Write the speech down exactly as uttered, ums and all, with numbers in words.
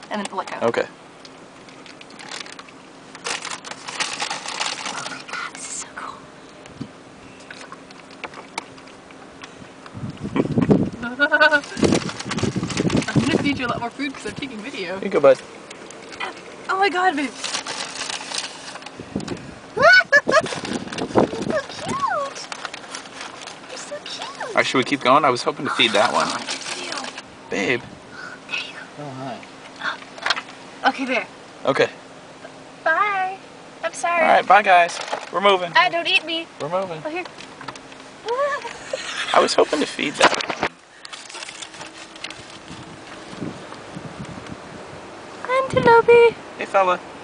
and then let go. Okay. Oh my god, this is so cool. I'm gonna feed you a lot more food because I'm taking video. Here you go, bud. Oh my god, babe. Alright, should we keep going? I was hoping to feed that one. Babe. There you go. Oh, hi. Okay, there. Okay. Bye. I'm sorry. Alright, bye guys. We're moving. Ah, don't eat me. We're moving. Oh, here. I was hoping to feed that. Antelope. Hey, fella.